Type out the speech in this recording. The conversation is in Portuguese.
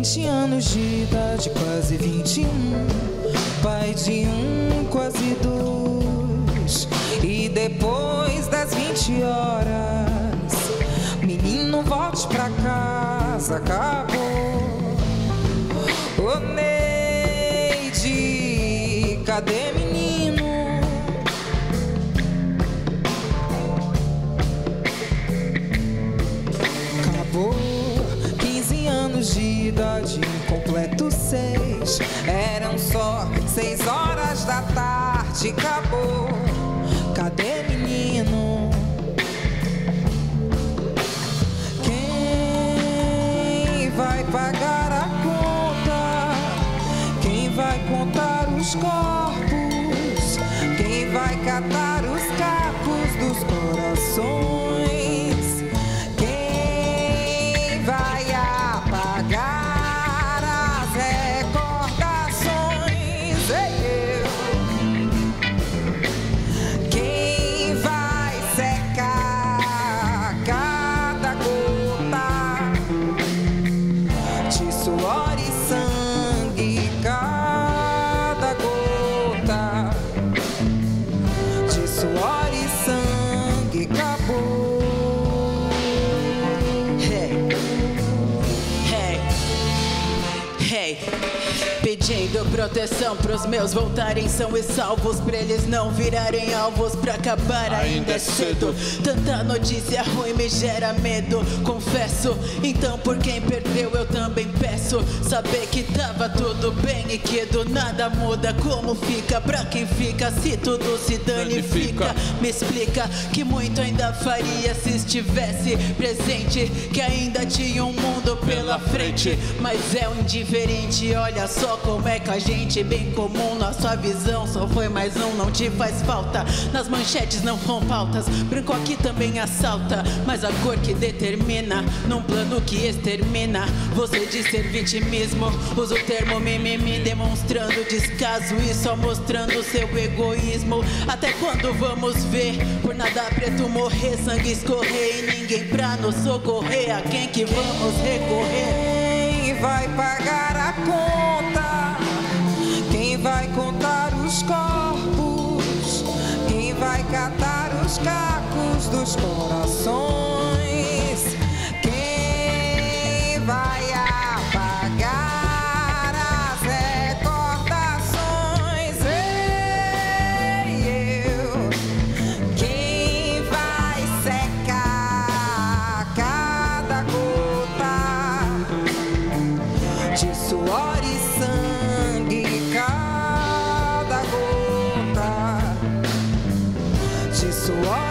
20 anos de idade, quase 21. Pai de um, quase dois. E depois das 20 horas, menino, volte pra casa, acabou. Ô Neide, cadê menino? Acabou. 15 anos de idade, incompleto 6. Eram só 6 horas da tarde, acabou. Cadê menino? Quem vai pagar a conta? Quem vai contar os corpos? Quem vai catar os cacos dos corações? Quem vai apagar as recordações? Quem vai secar cada gota de suor e sangue? Cada gota de suor e sangue acabou. Hey, pedindo proteção pros meus voltarem são e salvos, pra eles não virarem alvos, pra acabar ainda é cedo. Tanta notícia ruim me gera medo, confesso. Então por quem perdeu eu também peço saber que tava tudo bem e que do nada muda. Como fica pra quem fica se tudo se danifica? Me explica que muito ainda faria se estivesse presente, que ainda tinha um mundo pela frente. Mas é um indiferente, olha só como é que a gente, bem comum, nossa visão só foi mais um, não te faz falta. Nas manchetes não vão pautas, branco aqui também assalta, mas a cor que determina, num plano que extermina. Você diz ser vitimismo, usa o termo mimimi, demonstrando descaso e só mostrando seu egoísmo. Até quando vamos ver, por nada preto morrer, sangue escorrer e ninguém pra nos socorrer? A quem que vamos recorrer? Quem vai pagar a conta? Quem vai contar os corpos? Quem vai catar os cacos dos corações? Quem vai apagar as recordações? Eu. Quem vai secar cada gota de suor e sangue? Cada gota de suor